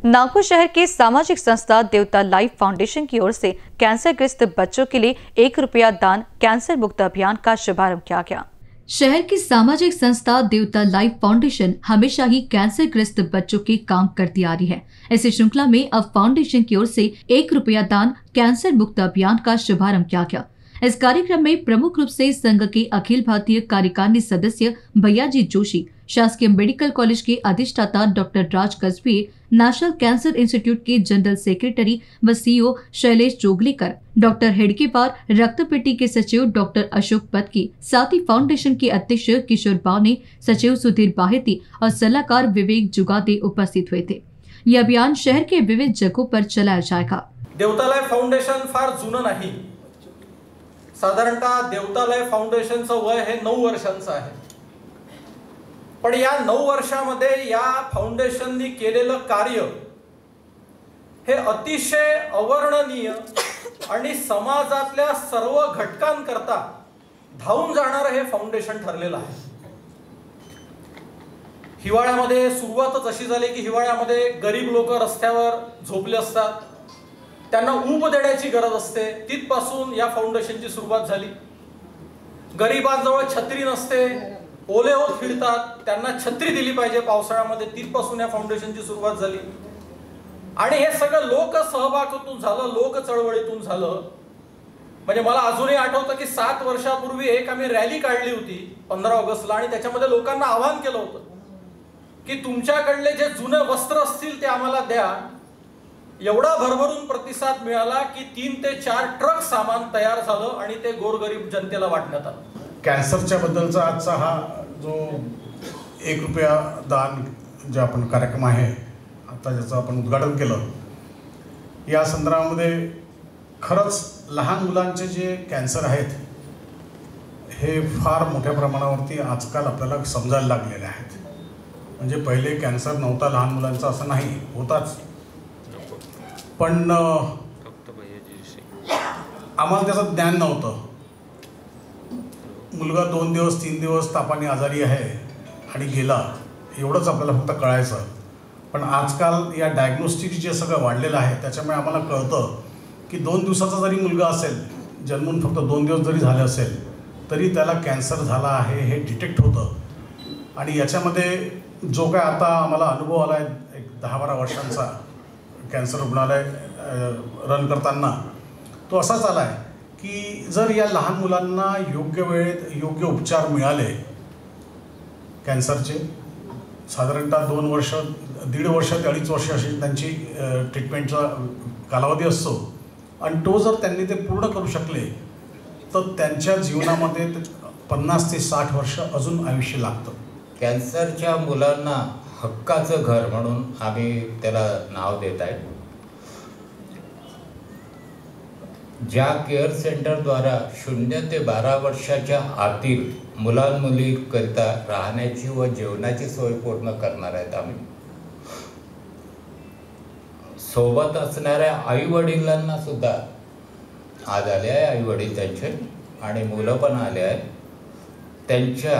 नागपुर शहर की सामाजिक संस्था देवता लाइफ फाउंडेशन की ओर से कैंसर ग्रस्त बच्चों के लिए 1 रुपया दान कैंसर मुक्त अभियान का शुभारंभ किया गया। शहर की सामाजिक संस्था देवता लाइफ फाउंडेशन हमेशा ही कैंसर ग्रस्त बच्चों के काम करती आ रही है। इसी श्रृंखला में अब फाउंडेशन की ओर से 1 रुपया दान कैंसर मुक्त अभियान का शुभारंभ किया गया। इस कार्यक्रम में प्रमुख रूप से संघ के अखिल भारतीय कार्यकारिणी सदस्य भैयाजी जोशी, शासकीय मेडिकल कॉलेज के अधिष्ठाता doctor Raj Kasbe, national cancer institute के जनरल सेक्रेटरी व सीईओ शैलेश जोगलेकर, डॉक्टर हेडगेवार, रक्तपेटी के सचिव डॉक्टर अशोक पत्की, साथ ही फाउंडेशन के अध्यक्ष किशोर बावने, सचिव सुधीर बाहेती और सलाहकार विवेक जुगादे उपस्थित हुए थे। यह अभियान शहर के विविध जगहों पर चलाया जाएगा। देवता लाइफ फाउंडेशन फार जुनं नाही, साधारणतः देवता लाइफ फाउंडेशनचं वय हे 9 वर्षांचं आहे। पण या 9 वर्षामध्ये या फाउंडेशननी केलेलं कार्य हे अतिशय अवर्णनीय आणि समाजातल्या सर्व घटकांकरता धावून जाणारं हे फाउंडेशन ठरलेलं आहे। हिवाळ्यामध्ये सुरुवातच अशी झाली की हिवाळ्यामध्ये गरीब लोक रस्त्यावर झोपले असतात, त्यांना ऊब देण्याची गरज असते, तिथपासून या फाउंडेशनची सुरुवात झाली। गरिबांजवळ छत्री नसते, ओले होत फिरतात, त्यांना छत्री दिली पाहिजे पावसाळ्यामध्ये, तिथपासून या फाउंडेशनची सुरुवात झाली। आणि हे सगळं लोक सहभागातून झालं, लोक चळवळीतून झालं। म्हणजे मला अजूनही आठवतं की 7 वर्षापूर्वी एक आम्ही रॅली काढली होती 15 ऑगस्टला, आणि त्याच्यामध्ये लोकांना आवाहन केलं होतं की तुमच्याकडले जे जुने वस्त्र असतील ते आम्हाला द्या। एवढा भरभरून प्रतिसाद मिळाला की 3 ते 4 ट्रक सामान तयार झालं आणि ते गोरगरीब जनतेला वाटण्यात आलं। कॅन्सरच्या बद्दलचा आजचा हा जो 1 रुपया दान जे आपण कार्यक्रम आहे, आता ज्याचं आपण उद्घाटन केलं, या संदर्भामध्ये खरंच लहान मुलांचे जे कॅन्सर आहेत हे फार मोठ्या प्रमाणावरती आजकाल आपल्याला समजायला लागलेले आहेत। म्हणजे पहिले कॅन्सर नव्हता लहान मुलांचा असं नाही, होताच, पण आम्हाला त्याचं ज्ञान नव्हतं। मुलगा 2 दिवस 3 दिवस तापाने आजारी आहे आणि गेला, एवढंच आपल्याला फक्त कळायचं। पण आजकाल या डायग्नोस्टिक जे सगळं वाढलेलं आहे त्याच्यामुळे आम्हाला कळतं की 2 दिवसाचा जरी मुलगा असेल, जन्मून फक्त 2 दिवस जरी झाले असेल तरी त्याला कॅन्सर झाला आहे हे डिटेक्ट होतं। आणि याच्यामध्ये जो काय आता आम्हाला अनुभव आला आहे, एक 10-12 वर्षांचा कॅन्सर रुग्णालय रन करताना, तो असाच आला आहे की जर या लहान मुलांना योग्य वेळेत योग्य उपचार मिळाले, कॅन्सरचे साधारणतः 2 वर्ष, 1.5 वर्ष ते 2.5 वर्ष अशी त्यांची ट्रीटमेंटचा कालावधी असतो, आणि तो जर त्यांनी ते पूर्ण करू शकले तर त्यांच्या जीवनामध्ये 50 ते 60 वर्ष अजून आयुष्य लागतं। कॅन्सरच्या मुलांना हक्काचं घर म्हणून आम्ही त्याला नाव देत आहे। ज्या केअर सेंटरद्वारा 0 ते 12 वर्षाच्या आतील मुलांमुलीकरिता राहण्याची व जेवणाची सोय पूर्ण करणार आहेत आम्ही। सोबत असणाऱ्या आई वडिलांना सुद्धा आज आले आहे, आई वडील त्यांचे आणि मुलं पण आले आहेत, त्यांच्या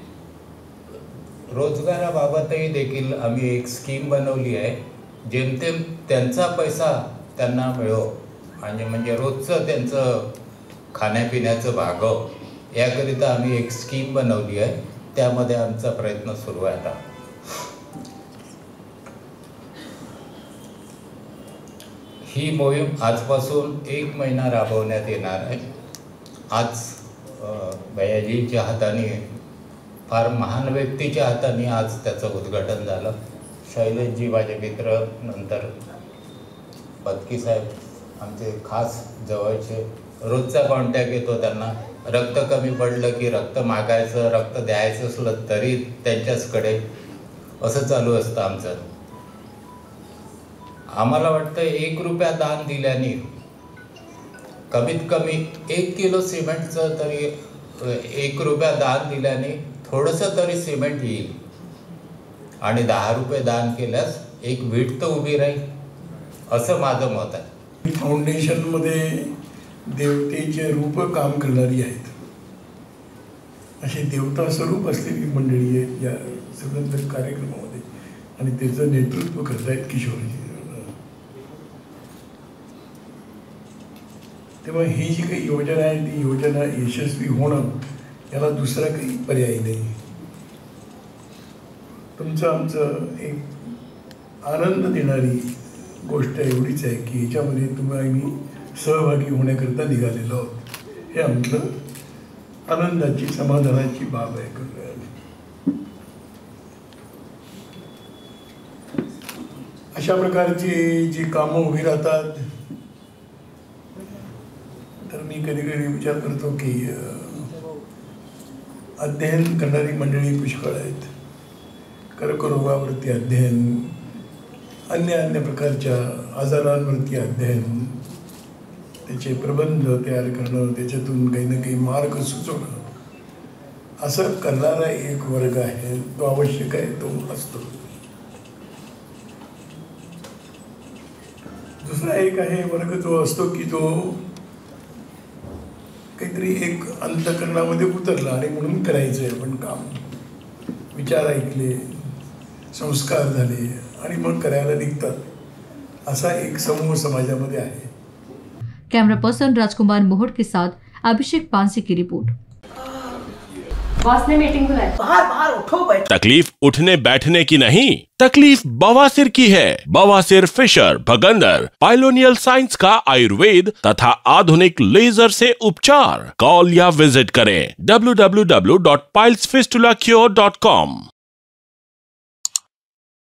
रोजगाराबाबतही देखील आम्ही एक स्कीम बनवली आहे, जेमतेम त्यांचा पैसा त्यांना मिळो आणि म्हणजे रोजचं त्यांचं खाण्यापिण्याचं भागव, याकरिता आम्ही एक स्कीम बनवली आहे। त्यामध्ये आमचा प्रयत्न सुरू आहे आता। ही मोहीम आजपासून 1 महिना राबवण्यात येणार आहे। आज भैयाजींच्या हाताने, फार महान व्यक्तीच्या हाताने आज त्याचं उद्घाटन झालं। शैलेशजी माझे मित्र, नंतर पत्की साहेब आमचे खास जवळचे, रोजचा कॉन्टॅक्ट येतो त्यांना। रक्त कमी पडलं की रक्त मागायचं, रक्त द्यायचं असलं तरी त्यांच्याचकडे, असं चालू असतं आमचं। आम्हाला वाटतं 1 रुपया दान दिल्याने कमीत कमी 1 किलो सिमेंटचं तरी 1 रुपया दान दिल्याने थोडंसं तरी सिमेंट येईल, आणि 10 रुपये दान केल्यास एक वीट तर उभी राहील, असं माझं मत आहे। फाउंडेशनमध्ये देवतेचे रूप काम करणारी आहेत, असे देवता स्वरूप असलेली मंडळी आहे या सगळ्या कार्यक्रमामध्ये, आणि त्याचं नेतृत्व करतायत किशोरजी। तेव्हा ही जी काही योजना आहे ती योजना यशस्वी होणं याला दुसरा काही पर्याय नाही. तुमचं आमचं एक आनंद देणारी गोष्ट एवढीच आहे की ह्याच्यामध्ये आम्ही सहभागी होण्याकरता निघालेलो आहोत. हे आमचं आनंदाची समाधानाची बाब आहे. अशा प्रकारची जी कामं उभी राहतात तर मी कधी कधी विचार करतो की अध्ययन करणारी मंडळी पुष्कळ आहेत. कर्करोगावरती अध्ययन, अन्य प्रकारच्या आजारांवरती अध्ययन, त्याचे प्रबंध तयार करणं, त्याच्यातून काही ना काही मार्ग सुचवणं, असं करणारा एक वर्ग आहे. तो आवश्यक आहे, तो असतो. दुसरा एक आहे वर्ग तो असतो की तो काहीतरी एक अंतःकरणामध्ये उतरला आणि म्हणून करायचं आहे आपण काम. विचार ऐकले, संस्कार झाले आणि मग करायला निघतात. असा एक समूह समाजामध्ये आहे. कैमरा पर्सन राजकुमार मोहट के साथ अभिषेक पांसे की रिपोर्ट. बॉस ने मीटिंग बुलाई. बाहर उठो बैठो. तकलीफ उठने बैठने की नहीं, तकलीफ बवासीर की है. बवासीर, फिशर, भगंदर, पाइलोनियल साइंस का आयुर्वेद तथा आधुनिक लेजर से उपचार. कॉल या विजिट करें www.pilesfistulacure.com.